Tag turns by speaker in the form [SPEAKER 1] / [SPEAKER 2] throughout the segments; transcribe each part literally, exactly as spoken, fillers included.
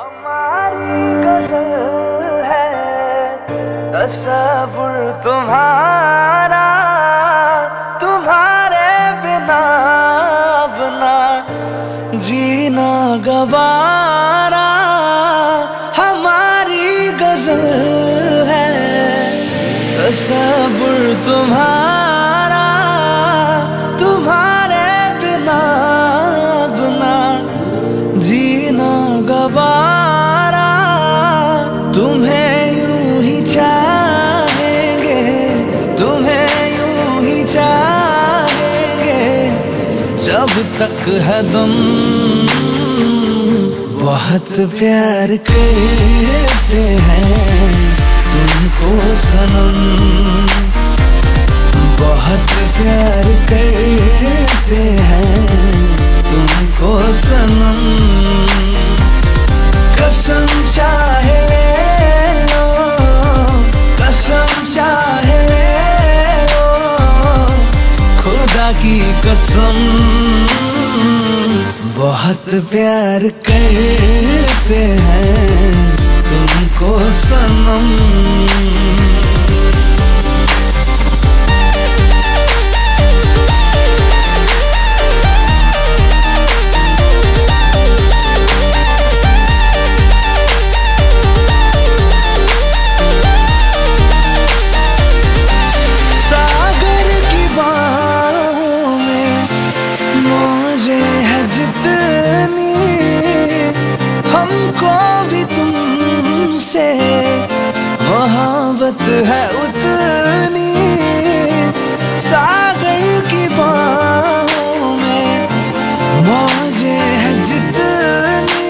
[SPEAKER 1] हमारी गज़ल है तसव्वुर तुम्हारा, तुम्हारे बिना अपना जीना गवारा। हमारी गज़ल है तसव्वुर तुम्हारा, तुम्हारे बिना अपना जीना गवारा। तुम्हें यूं ही चाहेंगे, तुम्हें यूं ही चाहेंगे जब तक है दम। बहुत प्यार करते हैं तुमको सनम, बहुत प्यार करते हैं तुमको सनम। कसम चाहे ले लो, कसम चाहे ले लो, खुदा की कसम। बहुत प्यार करते हैं तुमको सनम। जितनी हमको भी तुमसे मोहब्बत है उतनी, सागर की बाहों में मौजें है जितनी,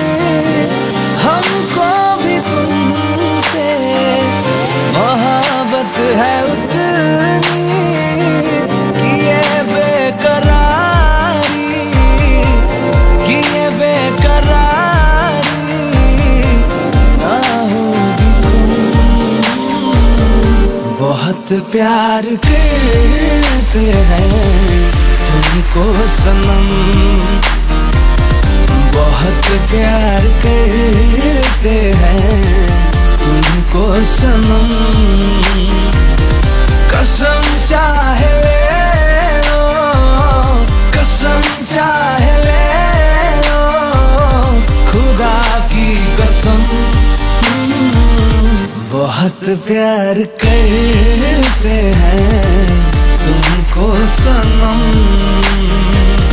[SPEAKER 1] हमको भी तुमसे मोहब्बत है उतनी। किए बेकरारी, किए बेकरारी ना होगी कम। बहुत प्यार करते हैं तुमको सनम, बहुत प्यार करते हैं तुमको सनम। कसम चाहे ले लो, कसम चाहे ले लो, खुदा की कसम। बहुत प्यार करते हैं तुमको सनम।